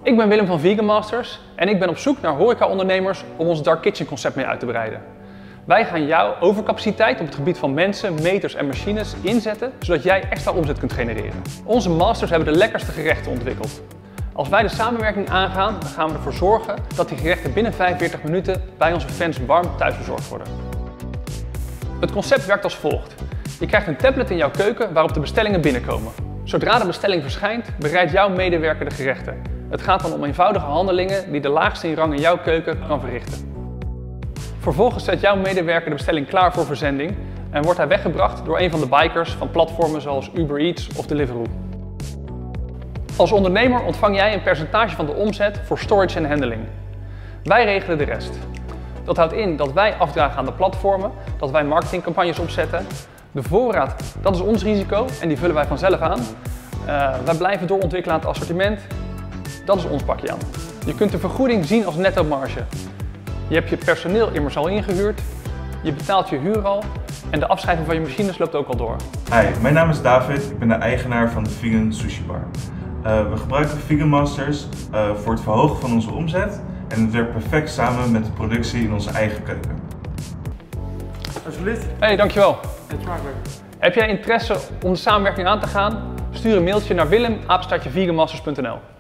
Ik ben Willem van Vegan Masters en ik ben op zoek naar horeca-ondernemers om ons Dark Kitchen concept mee uit te breiden. Wij gaan jouw overcapaciteit op het gebied van mensen, meters en machines inzetten, zodat jij extra omzet kunt genereren. Onze masters hebben de lekkerste gerechten ontwikkeld. Als wij de samenwerking aangaan, dan gaan we ervoor zorgen dat die gerechten binnen 45 minuten bij onze fans warm thuisbezorgd worden. Het concept werkt als volgt. Je krijgt een tablet in jouw keuken waarop de bestellingen binnenkomen. Zodra de bestelling verschijnt, bereidt jouw medewerker de gerechten. Het gaat dan om eenvoudige handelingen die de laagste in rang in jouw keuken kan verrichten. Vervolgens zet jouw medewerker de bestelling klaar voor verzending en wordt hij weggebracht door een van de bikers van platformen zoals Uber Eats of Deliveroo. Als ondernemer ontvang jij een percentage van de omzet voor storage en handling. Wij regelen de rest. Dat houdt in dat wij afdragen aan de platformen, dat wij marketingcampagnes opzetten. De voorraad, dat is ons risico en die vullen wij vanzelf aan. Wij blijven doorontwikkelen aan het assortiment. Dat is ons pakje aan. Je kunt de vergoeding zien als netto marge. Je hebt je personeel immers al ingehuurd, je betaalt je huur al en de afschrijving van je machines loopt ook al door. Hi, mijn naam is David, ik ben de eigenaar van de Vegan Sushi Bar. We gebruiken Vegan Masters voor het verhogen van onze omzet en het werkt perfect samen met de productie in onze eigen keuken. Alsjeblieft. Hey, dankjewel. Het smakelijk. Heb jij interesse om de samenwerking aan te gaan? Stuur een mailtje naar willem@veganmasters.nl.